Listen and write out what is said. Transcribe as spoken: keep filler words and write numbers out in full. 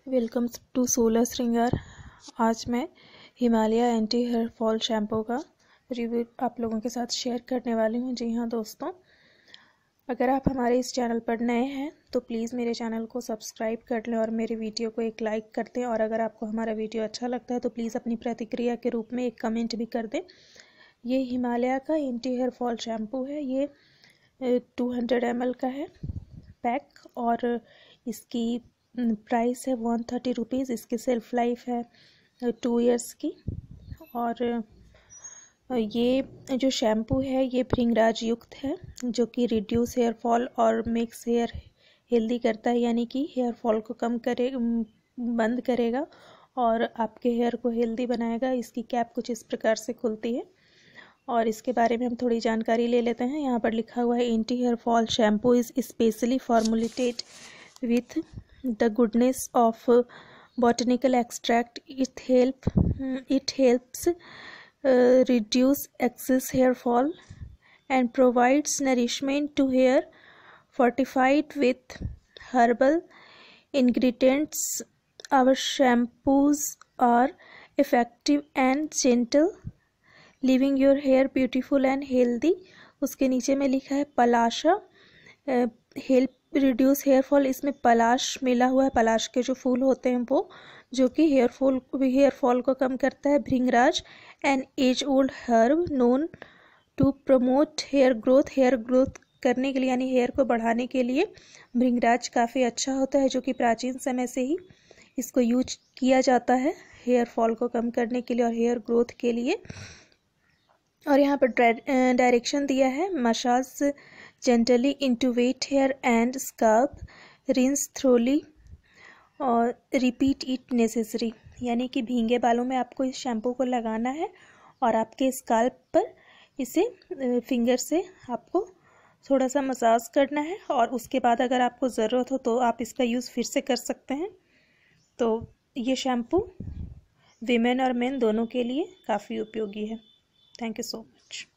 Welcome to solar श्रृंगार। आज मैं Himalaya anti hair fall shampoo का रिव्यू आप लोगों के साथ शेयर करने वाली हूँ। जी हाँ दोस्तों, अगर आप हमारे इस चैनल पर नए हैं तो प्लीज़ मेरे चैनल को सब्सक्राइब कर लें और मेरे वीडियो को एक लाइक कर दें। और अगर आपको हमारा वीडियो अच्छा लगता है तो प्लीज़ अपनी प्रतिक्रिया के रूप में एक कमेंट भी कर दें। ये हिमालय का एंटी हेयर फॉल शैम्पू है। ये टू हंड्रेड एम एल का है पैक और इसकी प्राइस है वन थर्टी रुपीज़। इसकी सेल्फ लाइफ है टू इयर्स की। और ये जो शैम्पू है ये भृंगराज युक्त है, जो कि रिड्यूस हेयर फॉल और मेक्स हेयर हेल्दी करता है, यानी कि हेयर फॉल को कम करे बंद करेगा और आपके हेयर को हेल्दी बनाएगा। इसकी कैप कुछ इस प्रकार से खुलती है और इसके बारे में हम थोड़ी जानकारी ले लेते हैं। यहाँ पर लिखा हुआ है anti hair fall shampoo is specially formulated with the goodness of uh, botanical extract. It help mm, it helps uh, reduce excess hair fall and provides nourishment to hair. Fortified with herbal ingredients, our shampoos are effective and gentle, leaving your hair beautiful and healthy. उसके नीचे में लिखा है palasha help reduce hair fall. इसमें पलाश मिला हुआ है, पलाश के जो फूल होते हैं वो, जो कि हेयर फॉल हेयर फॉल को कम करता है। Bhringraj an age old herb known to promote hair growth. Hair growth करने के लिए यानी हेयर को बढ़ाने के लिए भृंगराज काफ़ी अच्छा होता है, जो कि प्राचीन समय से ही इसको यूज किया जाता है हेयर फॉल को कम करने के लिए और हेयर ग्रोथ के लिए। और यहाँ पर डायरेक्शन दिया है, massage gently into wet hair and scalp, rinse thoroughly और repeat it necessary। यानी कि भींगे बालों में आपको इस शैम्पू को लगाना है और आपके स्काल्प पर इसे फिंगर से आपको थोड़ा सा मसाज करना है और उसके बाद अगर आपको ज़रूरत हो तो आप इसका यूज़ फिर से कर सकते हैं। तो ये शैम्पू विमेन और मेन दोनों के लिए काफ़ी उपयोगी है। Thank you so much.